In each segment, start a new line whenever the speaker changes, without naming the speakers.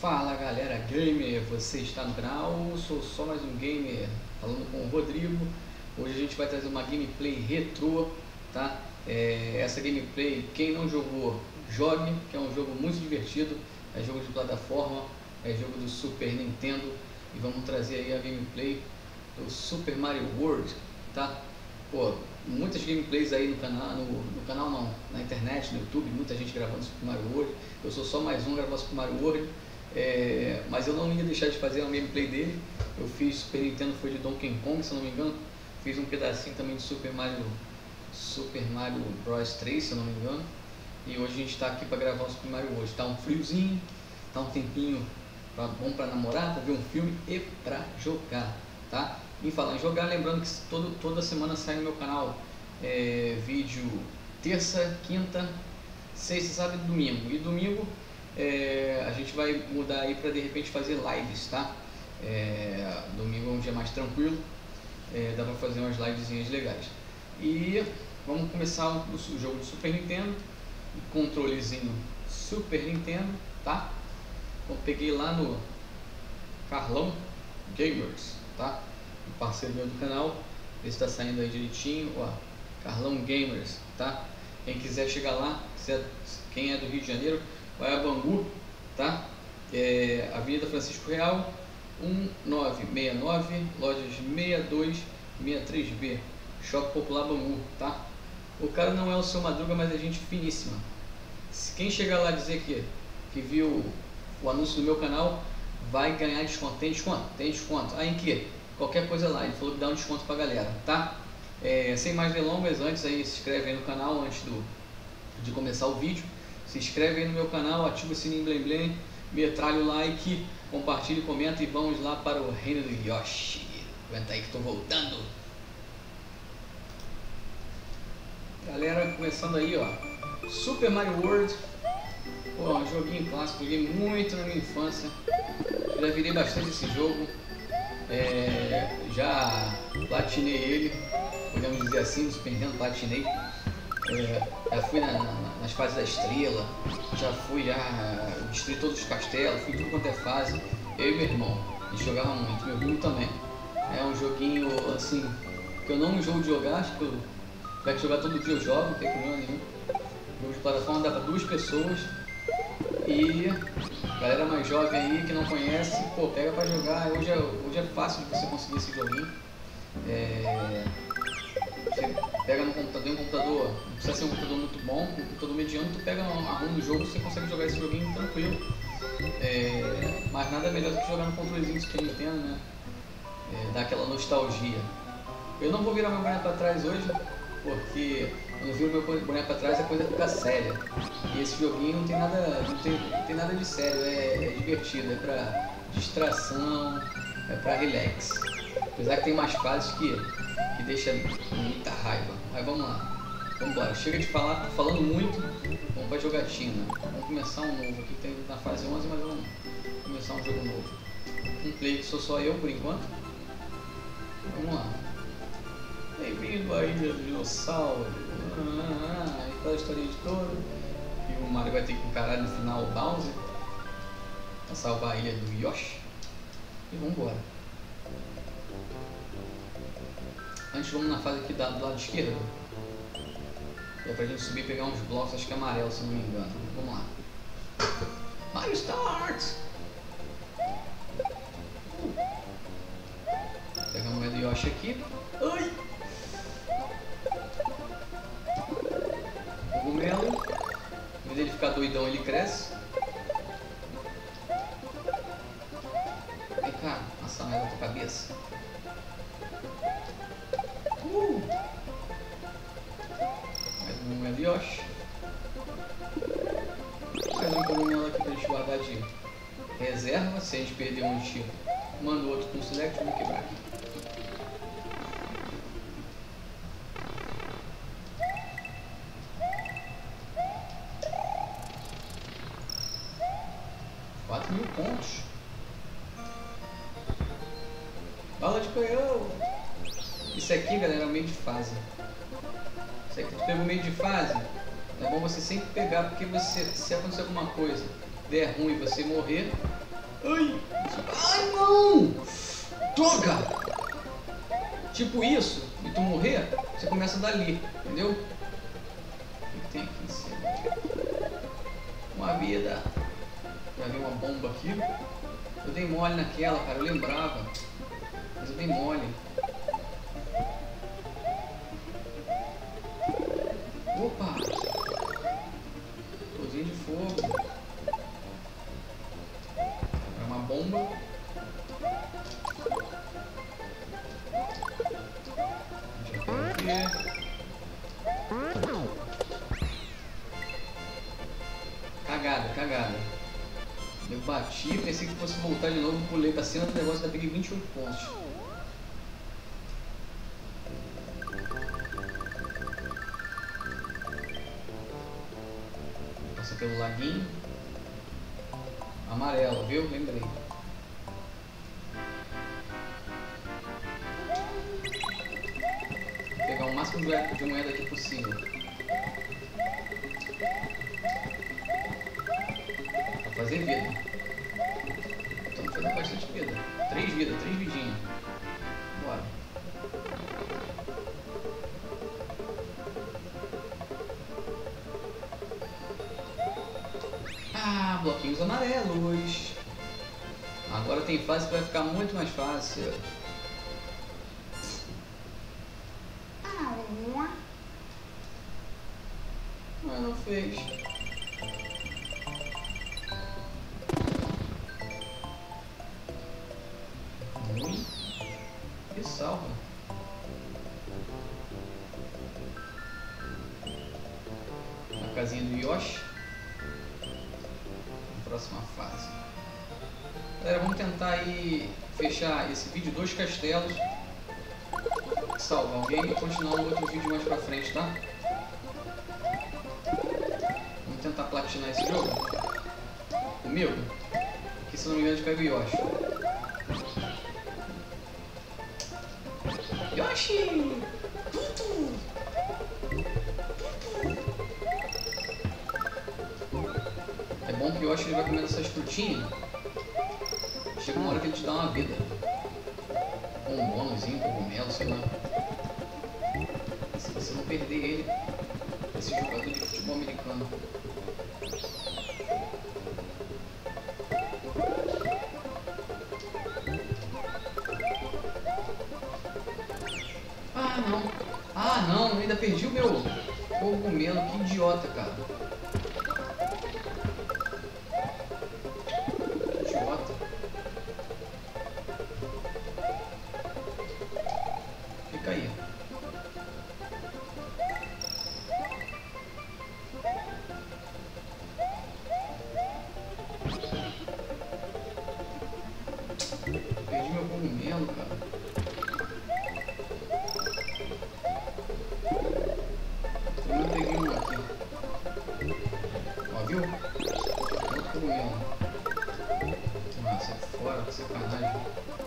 Fala galera gamer, você está no canal, sou só mais um gamer falando com o Rodrigo. Hoje a gente vai trazer uma gameplay retrô, tá? Essa gameplay, quem não jogou, jogue, que é um jogo muito divertido, é jogo de plataforma, é jogo do Super Nintendo. E vamos trazer aí a gameplay do Super Mario World, tá? Pô, muitas gameplays aí no canal, no canal não, na internet, no YouTube, muita gente gravando Super Mario World. Eu sou só mais um gravando Super Mario World. Mas eu não ia deixar de fazer uma gameplay dele. Eu fiz Super Nintendo, foi de Donkey Kong, se eu não me engano. Fiz um pedacinho também de Super Mario Bros 3, se eu não me engano. E hoje a gente está aqui para gravar o Super Mario World. Tá um friozinho, tá um tempinho bom para namorar, para ver um filme e para jogar, tá? Em falar em jogar, lembrando que toda semana sai no meu canal vídeo terça, quinta, sexta, sábado e domingo. E domingo a gente vai mudar aí para de repente fazer lives, tá? Domingo é um dia mais tranquilo, dá para fazer umas livezinhas legais. E vamos começar o jogo do Super Nintendo, controlezinho Super Nintendo, tá? Eu peguei lá no Carlão Gamers, tá? O parceiro meu do canal, ele está saindo aí direitinho, ó, Carlão Gamers, tá? Quem quiser chegar lá, quem é do Rio de Janeiro, vai a Bangu, tá? Avenida Francisco Real, 1969, lojas 62, 63B, Shopping Popular Bangu, tá? O cara não é o seu Madruga, mas é gente finíssima. Quem chegar lá dizer que viu o anúncio do meu canal, vai ganhar desconto. Tem desconto? Tem desconto. Aí em que? Qualquer coisa lá, ele falou que dá um desconto pra galera, tá? Sem mais delongas, antes aí, se inscreve aí no canal antes de começar o vídeo. Se inscreve aí no meu canal, ativa o sininho blém blém, metralha o like, compartilha, comenta e vamos lá para o reino do Yoshi. Aguenta aí que estou voltando. Galera, começando aí, ó, Super Mario World. Pô, um joguinho clássico, joguei muito na minha infância. Já virei bastante esse jogo. Já platinei ele, podemos dizer assim, no Super Nintendo platinei. Já fui nas fases da estrela, destruí todos os castelos, fui tudo quanto é fase. Eu e meu irmão, a gente jogava muito, meu irmão também. É um joguinho assim, que eu não jogo de jogar, acho que vai jogar todo dia eu jogo, não tem problema nenhum. Jogo de plataforma dá para 2 pessoas. E galera mais jovem aí que não conhece, pô, pega pra jogar. Hoje é fácil de você conseguir esse joguinho. Você pega no computador, não precisa ser um computador muito bom, um computador mediano, tu pega a ROM do jogo, você consegue jogar esse joguinho tranquilo. Mas nada melhor do que jogar no controlezinho do Super Nintendo, né? Dá aquela nostalgia. Eu não vou virar meu boneco pra trás hoje, porque quando eu viro meu boneco pra trás a coisa fica séria. E esse joguinho não tem nada de sério, é divertido, é pra distração, é pra relax. Apesar que tem umas fases que deixa muita raiva. Mas vamos lá, vamos embora. Chega de falar, tô falando muito, vamos pra jogatina. Vamos começar um novo aqui, tem na fase 11, mas vamos começar um jogo novo. Um play que sou só eu por enquanto. Vamos lá. Bem-vindo à Ilha do Dinossauro. Aquela historinha de todo. E o Mario vai ter que encarar no final o Bowser pra salvar a ilha do Yoshi. E vamos embora. Antes vamos na fase aqui do lado esquerdo. É pra gente subir e pegar uns blocos, acho que é amarelo se não me engano. Vamos lá. Mario Start! Pegar a moeda do Yoshi aqui. Ai! Cogumelo. Em vez dele ficar doidão, ele cresce. Vem cá, passa mais na tua cabeça. Mais um cogumelo Yoshi. Mais um cogumelo aqui pra gente guardar de reserva. Se a gente perder um, a gente manda o outro com o select. Vamos quebrar aqui. Pontos. Bala de canhão. Isso aqui, galera, é o meio de fase. Isso aqui tu pegou o meio de fase. É bom você sempre pegar, porque se acontecer alguma coisa, der ruim, você morrer, Ai! Ai, não! Droga! Tipo isso, e tu morrer, você começa dali, entendeu? O que tem aqui em cima? Uma vida. Já vi uma bomba aqui. Eu dei mole naquela, cara, eu lembrava. Mas eu dei mole. Opa! Explosão de fogo. É uma bomba. Deixa eu ver. Cagada, cagada. Eu bati, pensei que fosse voltar de novo, pulei pra cima do negócio, ainda peguei 28 pontos. Passa pelo laguinho. Amarelo, viu? Lembrei. Vou pegar o máximo de moeda aqui possível. Pra fazer vida. Estamos fazendo bastante vida. 3 vidas, 3 vidinhas. Bora. Ah, bloquinhos amarelos. Agora tem fase que vai ficar muito mais fácil. Mas não fez. E salva. A casinha do Yoshi. Próxima fase. Galera, vamos tentar aí fechar esse vídeo 2 castelos, salvar alguém e continuar um outro vídeo mais pra frente, tá? Vamos tentar platinar esse jogo comigo, que se não me engano a gente pega o Yoshi. Yoshi! Tudo! É bom que o Yoshi ele vai comendo essas frutinhas. Chega uma hora que ele te dá uma vida. Ou um bônusinho, um cogumelo, sei lá. E se você não perder ele, esse jogador de futebol americano. Ah não! Ah não! Eu ainda perdi o meu cogumelo. Que idiota, cara. Fica aí. Perdi meu cogumelo, cara. Eu peguei um aqui. Ó, viu? Outro cogumelo. Ah, sai fora, que sacanagem.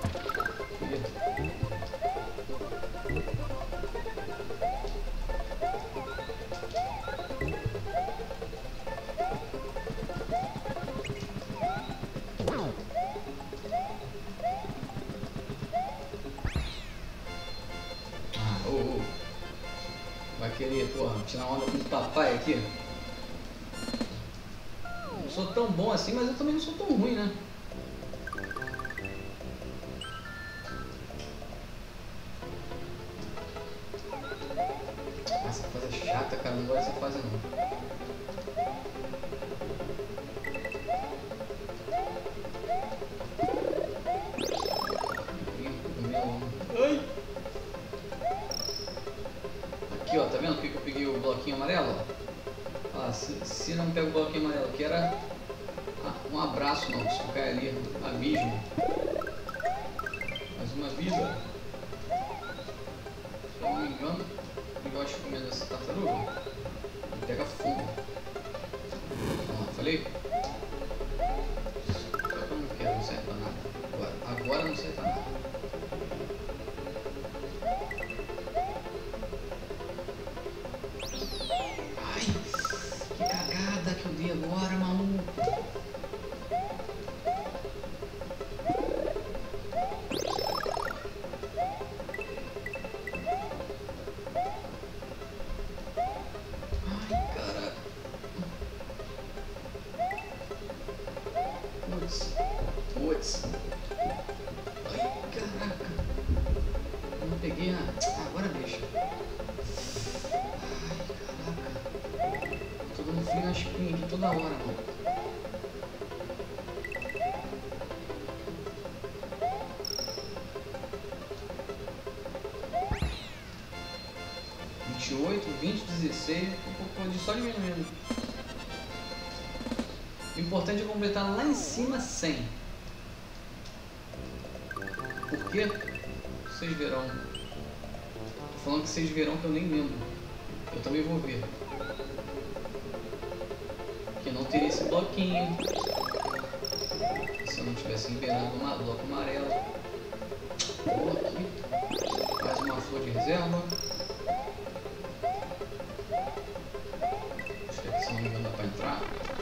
Vai querer, porra, tirar onda com o papai aqui? Não sou tão bom assim, mas eu também não sou tão ruim, né? Essa fase é chata, cara, não gosto dessa fase não. Ai! Aqui, ó, tá vendo porque que eu peguei o bloquinho amarelo? Ah, se não pega o bloquinho amarelo, que era um abraço, não, se tu cai ali, abismo. Mais uma vida. Se eu não me engano, eu acho que comendo essa tartaruga, ele pega fogo. Ó, falei? Só que eu não quero, não serve pra nada. Agora não serve pra nada. Que cagada que eu dei agora, maluco. Putz. Ai, caraca. Não peguei a... agora deixa. Ai, caraca. Tô dando frio na espinha aqui toda hora, mano. (28, 20, 16, pode só diminuindo. O importante é completar lá em cima 100. Por quê? Vocês verão. Tô falando que vocês verão que eu nem lembro. Eu também vou ver. Que não teria esse bloquinho se eu não tivesse liberado um bloco amarelo. Vou aqui. Mais uma flor de reserva. Acho que aqui, se não me engano, dá pra entrar.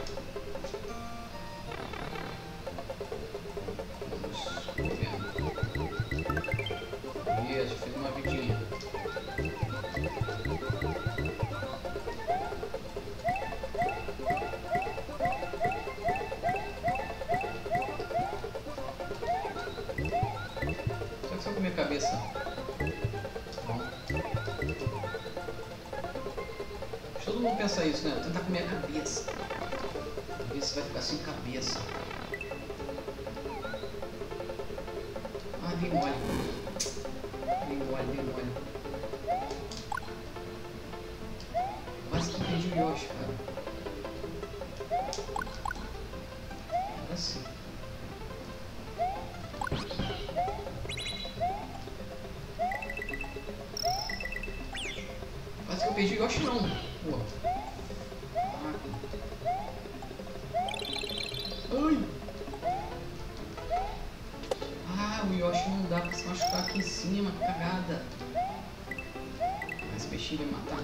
Isso, fiz uma vidinha. Só que se eu comer a cabeça. Bom. Todo mundo pensa isso, né? Vou tentar comer a cabeça. Ver se vai ficar sem cabeça. Ah, dei mole. Dei mole. Quase que perdi o Yoshi, cara. Agora sim. Quase que eu perdi o Yoshi, não. Pô. Ai! Ah, o Yoshi não dá pra se machucar aqui em cima, cagada. Mas esse peixinho vai matar.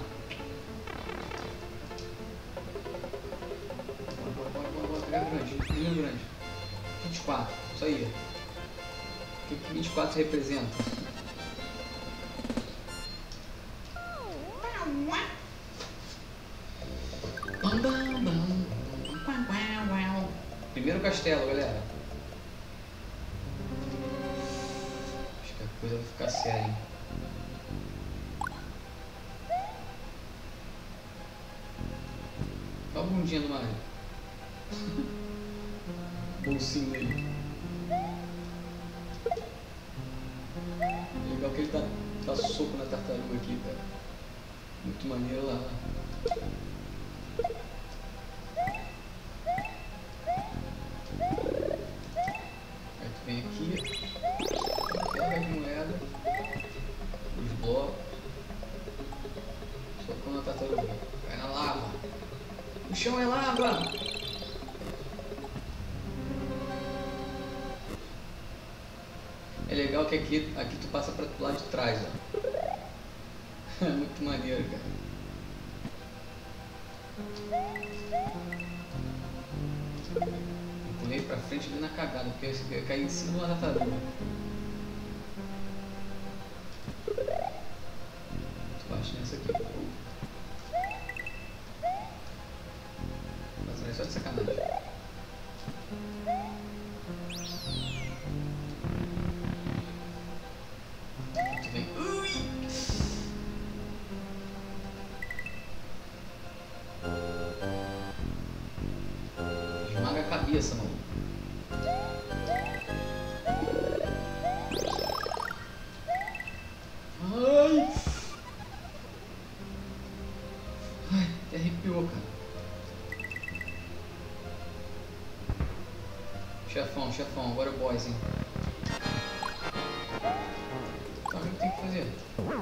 Bora, pegar grande, pegar grande. 24, isso aí. O que 24 representa? Primeiro castelo, galera. Acho que a coisa vai ficar séria, hein? Olha a bundinha do Mario. Bolsinho dele. Legal que ele dá soco na tartaruga aqui, cara. Muito maneiro lá. Aí tu vem aqui, pega as moedas, os blocos, socando a tartaruga. Cai na lava. O chão é lava! É legal que aqui tu passa para o lado de trás, ó. É muito maneiro, cara. Eu pulei pra frente ali na cagada, porque eu ia cair em cima de uma tartaruga. Tu bate nessa aqui. Mas é só de sacanagem. Tu vem. Esmaga a cabeça, mano. Ai! Ai, até arrepiou, cara. Chefão, agora é o boss, hein? Então o que tem que fazer?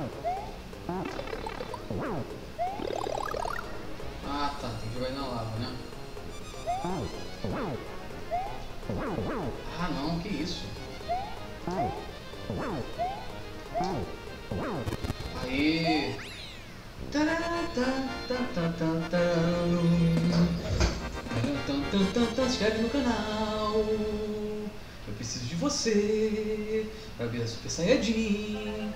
Ah, tá, tem que jogar ele na lava, né? Ah, não, que isso? Aê! Se inscreve no canal. Eu preciso de você pra ver a Super Saiyajin.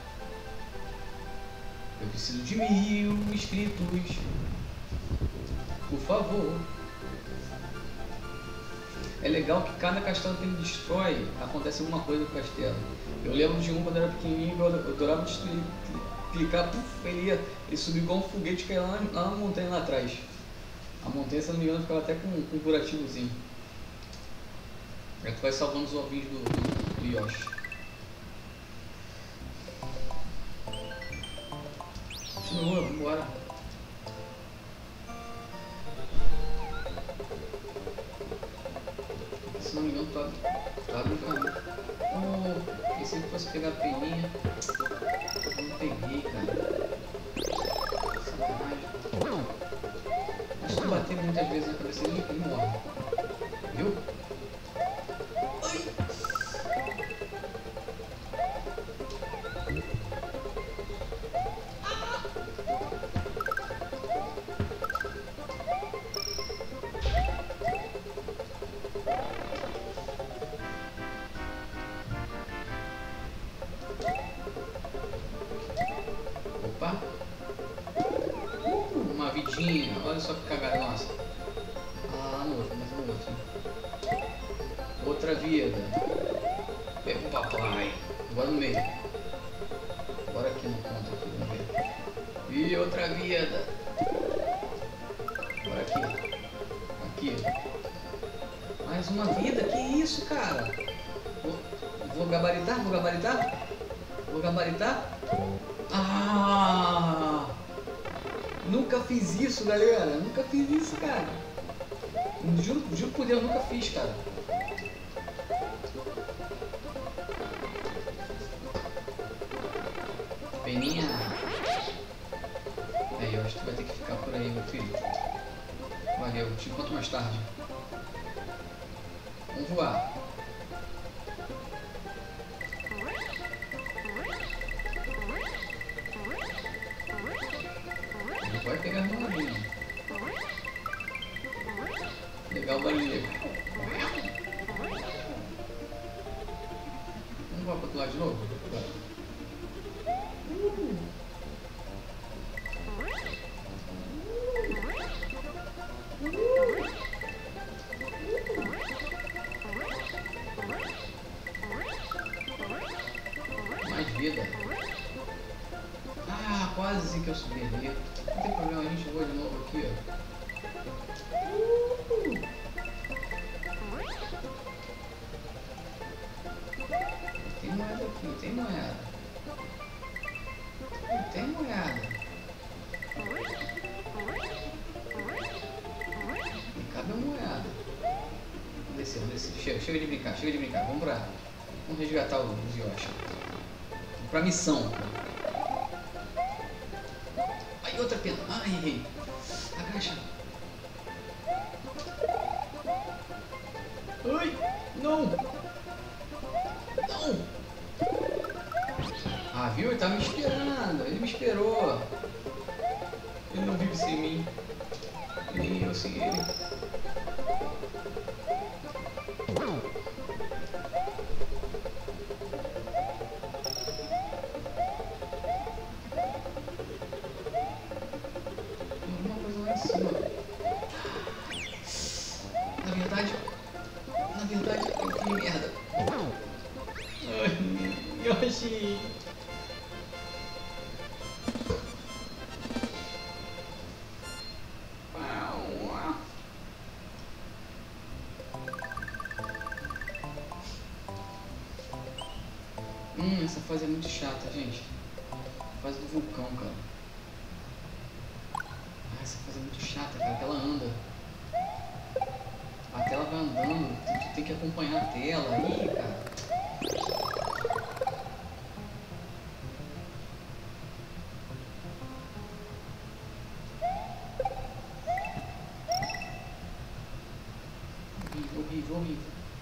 Eu preciso de 1000 inscritos. Por favor. é legal que cada castelo que ele destrói, acontece alguma coisa com o castelo. Eu lembro de um quando eu era pequenininho, eu adorava destruir, clicar, puf, ele subiu igual um foguete e caiu lá na montanha lá atrás. A montanha, se não me engano, ficava até com um curativozinho. Aí tu vai salvando os ovinhos do Yoshi. Continua, vambora. Se não me engano, tá no caminho. Oh, pensei que fosse pegar a peninha. Não peguei, cara. Sacanagem. Mas se tu bater muitas vezes na cabeça dele, ele morre. Viu? Opa! Uma vidinha, olha só que cagada, nossa. Ah, no outro, mas no outro. Outra vida. Pega o papai. Agora no meio. Agora aqui no ponto, aqui, vamos ver. E outra vida. Agora aqui. Aqui. Mais uma vida, que isso, cara? Vou gabaritar, vou gabaritar. Vou gabaritar. Ah! Nunca fiz isso, galera. Nunca fiz isso, cara. Juro por Deus, nunca fiz, cara. Peninha. Aí, eu acho que tu vai ter que ficar por aí, meu filho. Valeu, te encontro mais tarde. Vamos voar. Não vai pegar no nariz. Legal o barulho. Vamos voar para outro lado de novo? Mais vida. Ah, quase que eu subi ali. Não tem problema, a gente voa de novo aqui, ó. Tem moeda aqui, tem moeda. Tem moeda. E cabe a moeda. Vamos descer, vamos descer. Chega de brincar, chega de brincar. Vamos resgatar os Yoshi. Vamos pra missão. Aí outra pena. Ai, errei. Agacha. Ai, não. Não. Ah, viu? Ele tava me esperando. Ele me esperou. Ele não vive sem mim. Nem eu sem ele. Na verdade, eu fiz merda. Ai, Yoshi. Essa fase é muito chata, gente. Fase do vulcão, cara. Essa fase é muito chata, cara, que ela anda. A tela vai andando, tu tem que acompanhar a tela aí, cara. Horrível.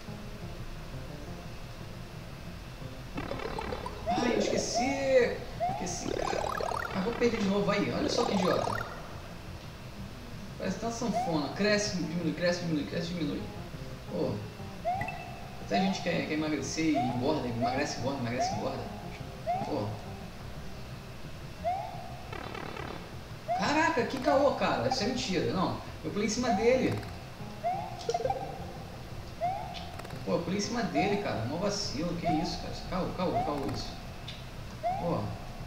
Ai, eu esqueci, cara. Ah, vou perder de novo aí, olha só que idiota. Parece que tá uma sanfona, cresce, diminui. Pô, até a gente quer emagrecer e engorda, emagrece, engorda. Pô. Caraca, que caô, cara, isso é mentira, não. Eu pulei em cima dele. Pô, eu pulei em cima dele, cara. Mó vacilo. Que isso, cara? Caô isso. Pô.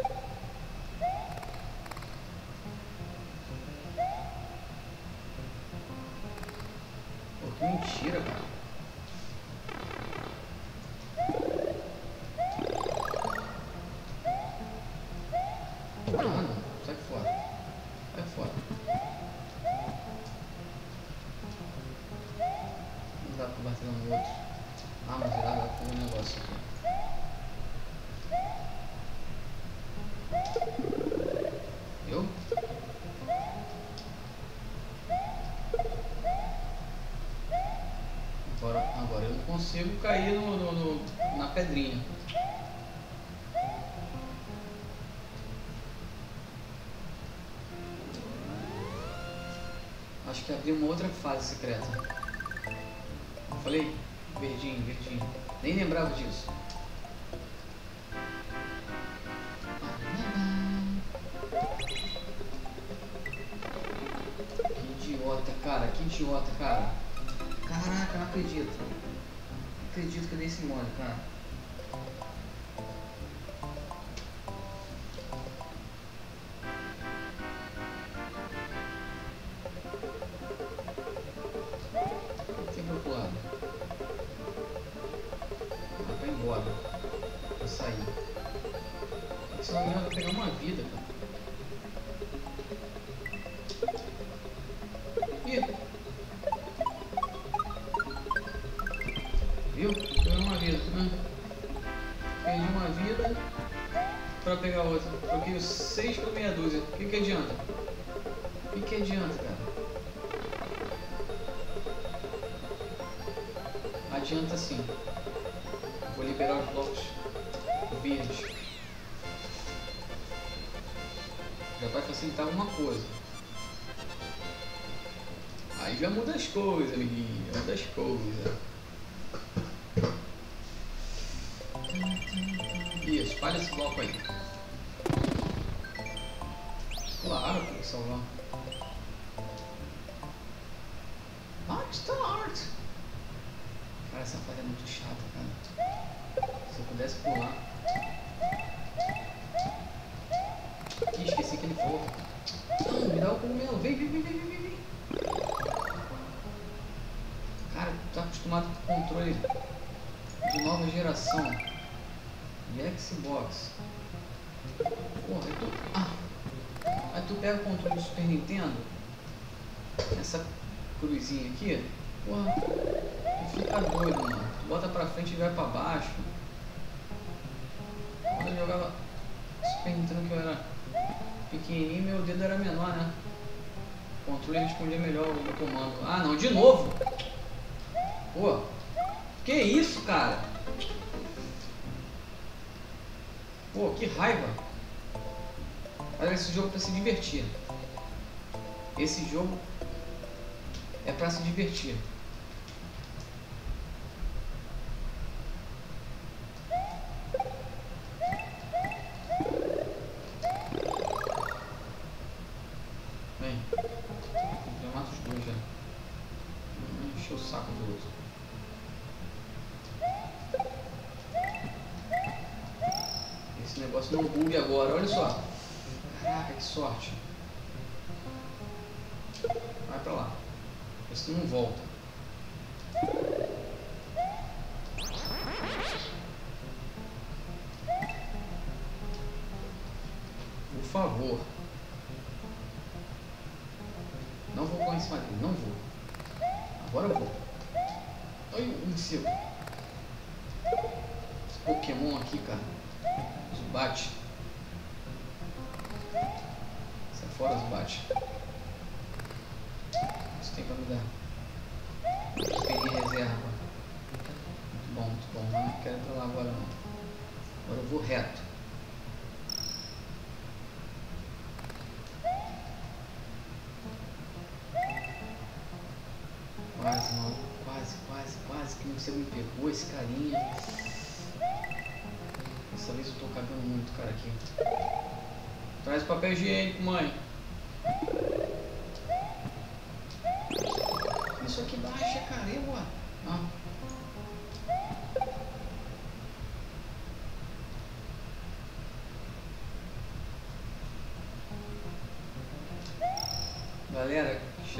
Pô, que mentira, cara. Ah, não. Sai fora. Sai fora. Não dá pra bater no outro. Ah, mas dá pra fazer um negócio aqui. Viu? Agora eu não consigo cair na pedrinha. Acho que abri uma outra fase secreta. Eu falei? Verdinho, verdinho. Nem lembrava disso. Que idiota, cara. Que idiota, cara. Caraca, não acredito. Não acredito que eu dei esse mole, cara. Tem pro outro lado. Ah, vai embora. Vai sair. Se não me engano, eu vou pegar uma vida, cara. Ih! Viu? Peguei uma vida. Perdi uma vida pra pegar outra. Troquei os 6 por meia dúzia. O que adianta? O que adianta, cara? Adianta sim. Vou liberar os blocos verdes. Já vai facilitar alguma coisa. Aí já muda as coisas, amiguinho. Muda as coisas. Isso, espalha esse bloco aí. Claro que vou salvar. Start! Cara, essa fase é muito chata, cara. Se eu pudesse pular. Ih, esqueci que ele volta. Não, me dá o cogumelo. Vem. Cara, tu tá acostumado com o controle de nova geração. De Xbox. Porra, aí tu pega o controle do Super Nintendo. Essa cruzinha aqui. Porra, tu fica doido, mano. Tu bota pra frente e vai pra baixo. Quando eu jogava Super Nintendo, que eu era pequenininho, meu dedo era menor, né? O controle respondia melhor o meu comando. Ah, não, de novo! Pô, que isso, cara? Pô, que raiva! Olha, esse jogo é pra se divertir. Esse jogo é pra se divertir. Vem. Já mato os dois já. Encheu o saco do outro. Esse negócio não bugue agora, olha só. Caraca, que sorte. Vai pra lá. Esse não volta. Por favor. Não vou correr em cima dele, não vou. Agora eu vou. Ai, um seu. Esse Pokémon aqui, cara. Zubat. Sai fora, Zubat. Isso tem pra me dar. Peguei reserva. Muito bom. Mas não quero ir pra lá agora não. Agora eu vou reto. Quase, mano. Quase que você me pegou esse carinha. Dessa vez eu tô cagando muito, cara, aqui. Traz papel higiênico, mãe. Isso aqui baixa, cara. Ah.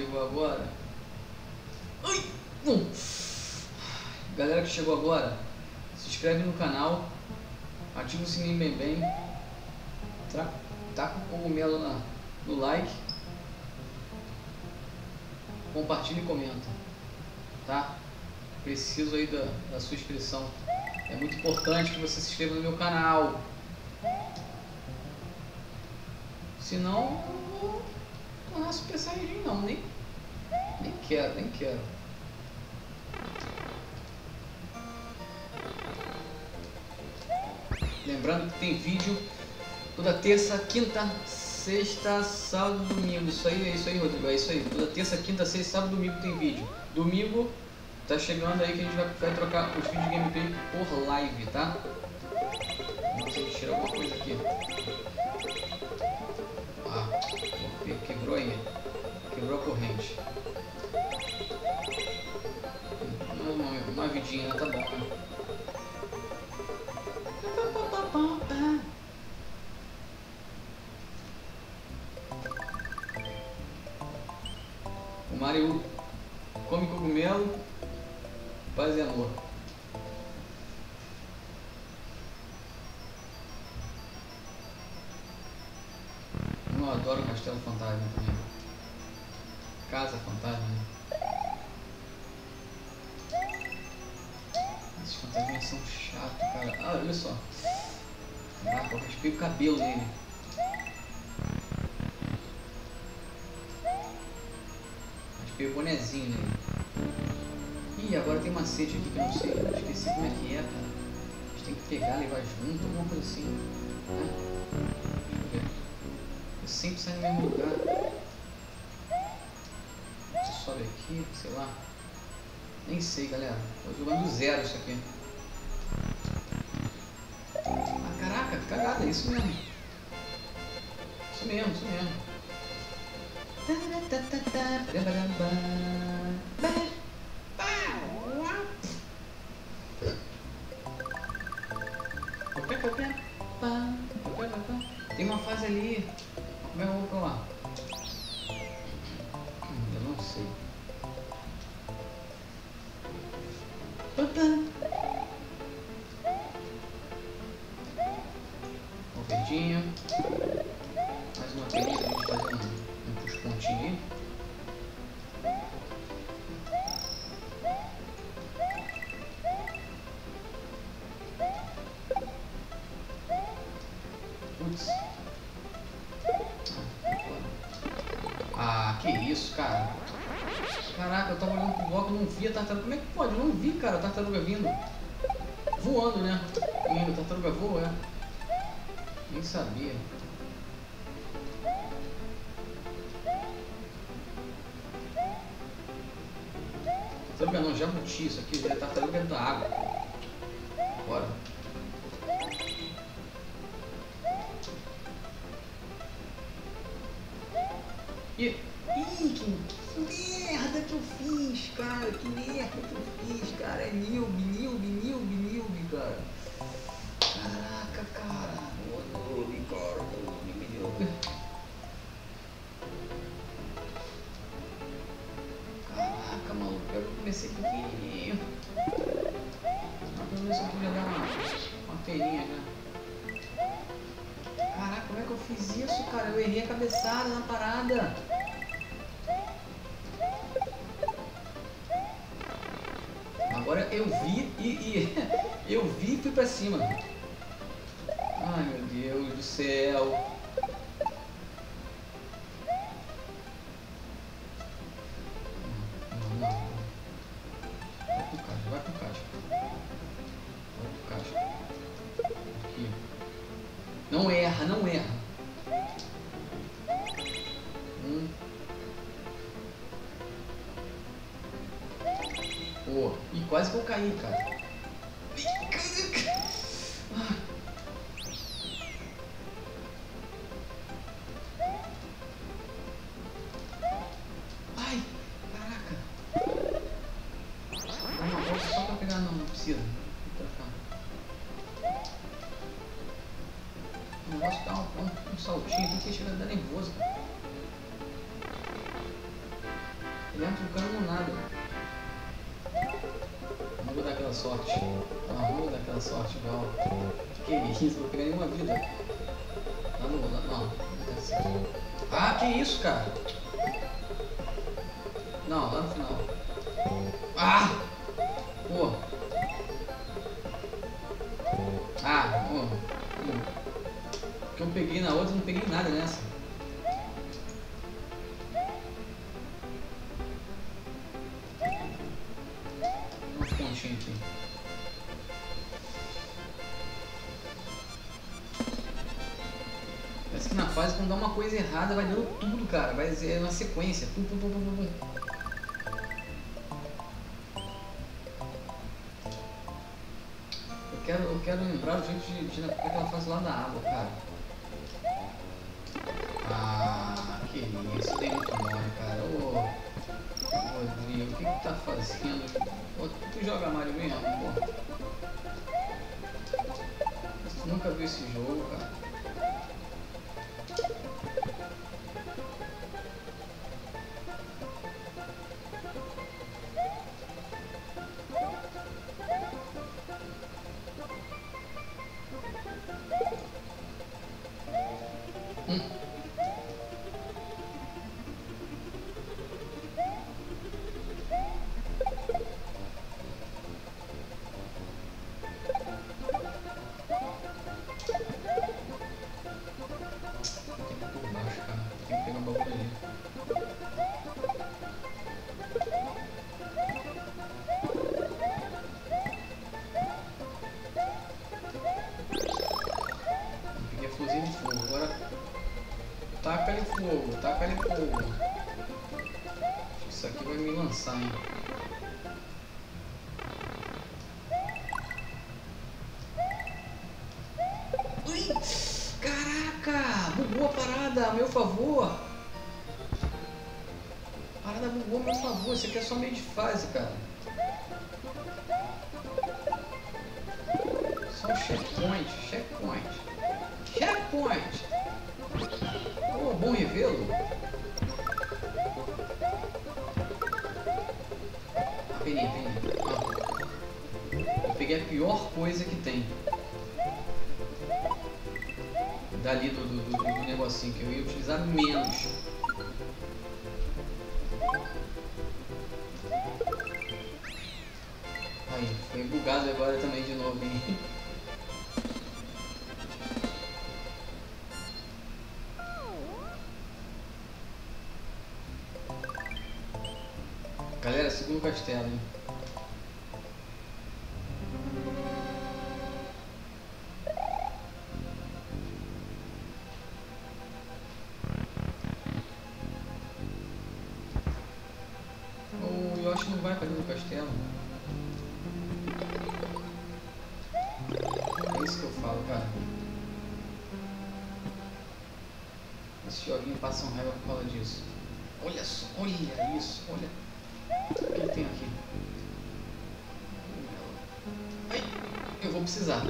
chegou agora. Ai! Galera que chegou agora, se inscreve no canal, ativa o sininho bem, taca o cogumelo no like, compartilha e comenta, tá? Preciso aí da sua inscrição. É muito importante que você se inscreva no meu canal. Senão eu não vou tornar Super Saiyajin não, nem quero. Lembrando que tem vídeo toda terça, quinta, sexta, sábado, domingo. Isso aí, Rodrigo, é isso aí. Toda terça, quinta, sexta, sábado, domingo tem vídeo. Domingo tá chegando aí que a gente vai trocar os vídeos de gameplay por live, tá? Vamos ter que tirar alguma coisa aqui. Ah, quebrou aí. Quebrou a corrente. Uma vidinha, tá bom, né? O Mario come cogumelo, paz e amor. Eu adoro Castelo Fantasma também. Casa Fantasma, né? Esses fantasmas são chatos, cara. Ah, olha só. Caraca, eu raspei o cabelo nele. Raspei o bonezinho nele. Ih, agora tem macete aqui que eu não sei. Eu esqueci como é que é, cara. A gente tem que pegar, levar junto, alguma coisa assim. Né? Deixa eu ver. Eu sempre saio no mesmo lugar. Você sobe aqui, sei lá. Nem sei, galera. Tô jogando do zero isso aqui. Ah, caraca, cagada, é isso mesmo. Isso mesmo. Tem uma fase ali. Como é que eu vou pra lá? Eu não sei. O verdinho. Mais uma peninha pra gente fazer um push-pontinho aí. Putz. Ah, que isso, cara. Caraca, eu tava olhando pro bloco e não vi a tartaruga. Como é que pode? Eu não vi, cara, a tartaruga vindo. Voando, né? Indo, a tartaruga voa, é. Nem sabia. Tartaruga não, jabuti, isso aqui é tartaruga da água. Bora. Ih, que merda que eu fiz, cara. Que merda que eu fiz, cara. É newbie, cara. Caraca, cara. Newbie, cara. Newbie. Caraca, maluco. Eu comecei pequenininho. Mas pelo menos eu podia dar uma peninha já. Caraca, como é que eu fiz isso, cara? Eu errei a cabeçada na parada. Agora eu vi eu vi e fui pra cima. Ai, meu Deus do céu. Não. Vai pro caixa. Aqui. Não erra. Pô, e quase que eu caí, cara. Ai, caraca. Uma bolsa só pra pegar, não precisa. Vou pra cá. O negócio dá um saltinho aqui que chega a dar nervoso, cara. Mesmo ficando no nada. Não vou dar aquela sorte. Não vou dar aquela sorte igual. Que isso, não vou pegar nenhuma vida. Lá no. Lá, não dá certo. Ah, que isso, cara? Não, lá no final. Ah! Pô! Ah, o que eu peguei na outra, eu não peguei nada nessa. Uns pontinhos aqui. Parece que na fase, quando dá uma coisa errada, vai dando tudo, cara. Vai ser uma sequência. Pum, pum, pum, pum, pum. Eu quero lembrar o jeito de aquela fase lá da água, cara. Ah, que isso, tem muito mole, cara. Ô, Rodrigo, o que tá fazendo? Ô, tu joga Mario mesmo, pô? Tu nunca viu esse jogo, cara? Taca-lhe fogo, taca-lhe fogo. Isso aqui vai me lançar, hein? Ui! Caraca! Bugou a parada a meu favor! A parada bugou a meu favor. Isso aqui é só meio de fase, cara. Só um checkpoint, checkpoint. Checkpoint! Oh, bom revelo. Peninha. Eu peguei a pior coisa que tem. Dali do negocinho que eu ia utilizar menos. Aí, foi bugado agora também de novo, hein? Galera, segundo castelo, hein? O Yoshi não vai pra dentro do castelo. É isso que eu falo, cara. Esse joguinho passa um raiva por causa disso. Olha só, olha isso, olha. O que ele tem aqui? Ai, eu vou precisar.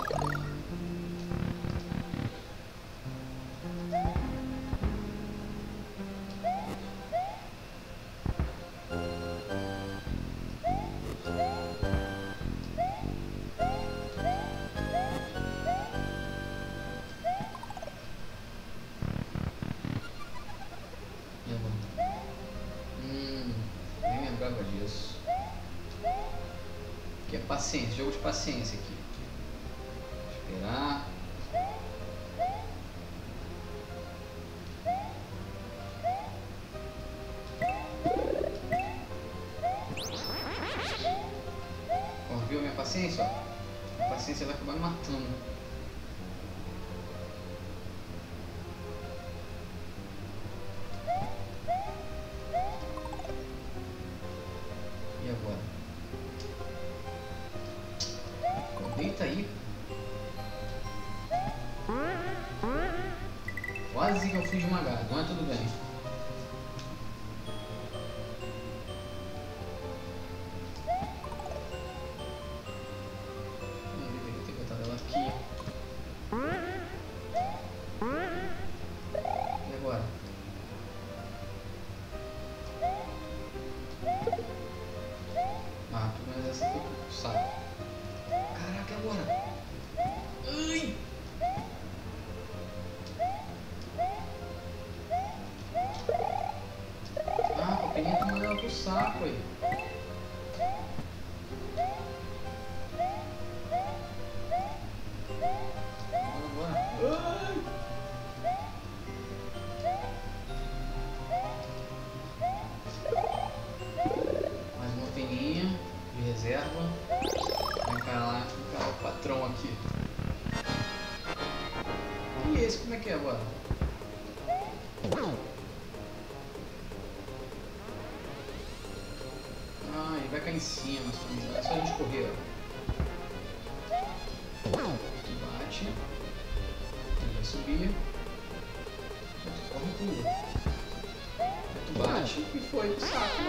Nem lembrava disso. Que é paciência, jogo de paciência aqui. Esperar. Ó, viu a minha paciência? Ó? A paciência vai acabar me matando. E agora? Deita aí. Quase que eu fui esmagado, mas tudo bem. Não deveria ter botado ela aqui. E agora? água aí. Mais uma peninha de reserva. Vem cá lá, o patrão aqui. E esse como é que é agora? Ah, ele vai cair em cima, é só a gente correr. Tu bate, ele vai subir, tu corre tudo. Tu bate e foi pro saco.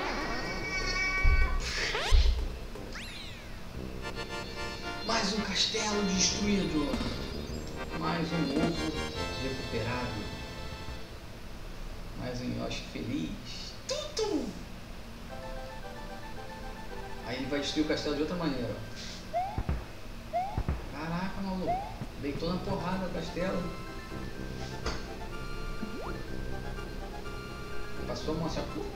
Mais um castelo destruído. Mais um ovo recuperado. Mais um Yoshi feliz. Tudo! Aí ele vai destruir o castelo de outra maneira. Caraca, maluco. Deitou na porrada o castelo. Passou a mão assim, ó.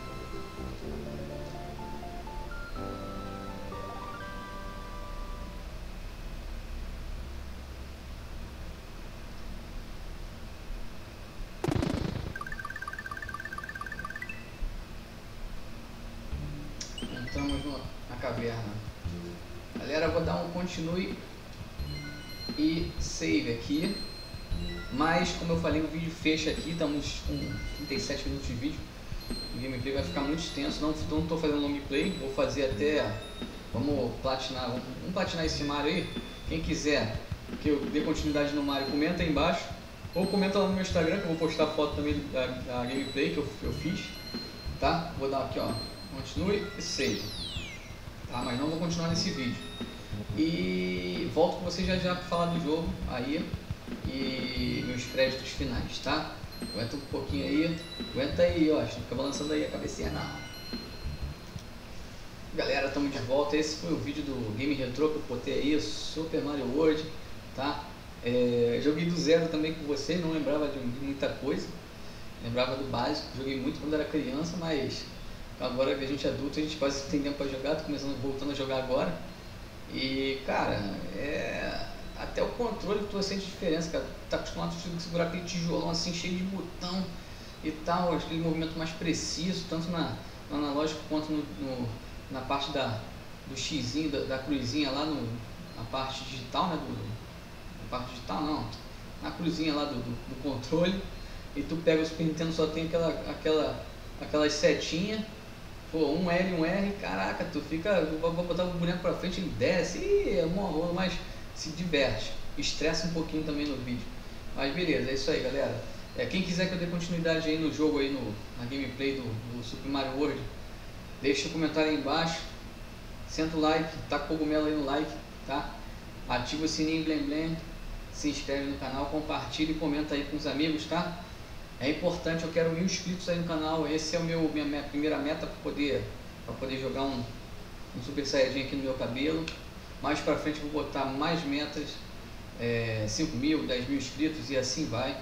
Entramos na caverna. Galera, eu vou dar um continue e save aqui. Mas, como eu falei, o vídeo fecha aqui. Estamos com 37 minutos de vídeo. O gameplay vai ficar muito extenso. Não estou fazendo long play. Vou fazer até... Vamos platinar esse Mario aí. Quem quiser que eu dê continuidade no Mario, comenta aí embaixo. Ou comenta lá no meu Instagram, que eu vou postar foto também da gameplay que eu fiz. Tá? Vou dar aqui, ó. Continue e save. Tá? Mas não vou continuar nesse vídeo. E volto com vocês já para falar do jogo aí e meus créditos finais, tá? Aguenta um pouquinho aí. Aguenta aí, ó. Não fica balançando aí a cabecinha não. Galera, estamos de volta. Esse foi o vídeo do Game Retro que eu botei aí, Super Mario World, tá? Joguei do zero também com vocês, não lembrava de muita coisa. Lembrava do básico, joguei muito quando era criança, mas agora que a gente é adulto, a gente quase tem tempo para jogar, tô voltando a jogar agora. E, cara, até o controle tu sente diferença, cara. Tu tá acostumado a segurar aquele tijolão assim, cheio de botão e tal, aquele movimento mais preciso, tanto no analógico quanto na parte do xizinho, da cruzinha lá na parte digital, né? Na parte digital não, na cruzinha lá do controle. E tu pega o Super Nintendo, só tem aquelas setinhas. Pô, um L e um R, caraca, tu fica, vou botar o boneco pra frente, ele desce, e é mó rolo, mas se diverte, estressa um pouquinho também no vídeo. Mas beleza, é isso aí, galera. Quem quiser que eu dê continuidade aí no jogo, aí na gameplay do Super Mario World, deixa o comentário aí embaixo, senta o like, taca o cogumelo aí no like, tá? Ativa o sininho blém blém, se inscreve no canal, compartilha e comenta aí com os amigos, tá? É importante, eu quero 1000 inscritos aí no canal. Esse é minha primeira meta para poder jogar um Super Saiyajin aqui no meu cabelo. Mais pra frente eu vou botar mais metas, 5.000, 10.000 inscritos e assim vai.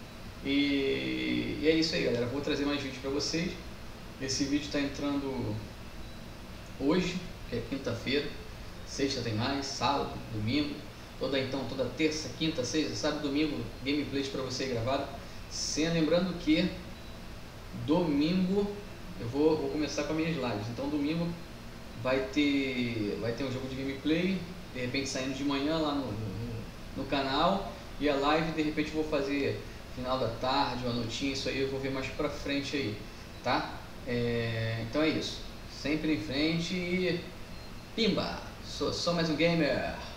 E é isso aí, galera. Vou trazer mais vídeos para vocês. Esse vídeo está entrando hoje, que é quinta-feira. Sexta tem mais, sábado, domingo. Toda terça, quinta, sexta, sábado, domingo, gameplays para você gravado. Lembrando que domingo eu vou começar com as minhas lives. Então domingo vai ter um jogo de gameplay, de repente saindo de manhã lá no canal, e a live de repente eu vou fazer final da tarde, uma noitinha, isso aí eu vou ver mais pra frente aí, tá? Então é isso, sempre em frente e pimba, sou só mais um gamer.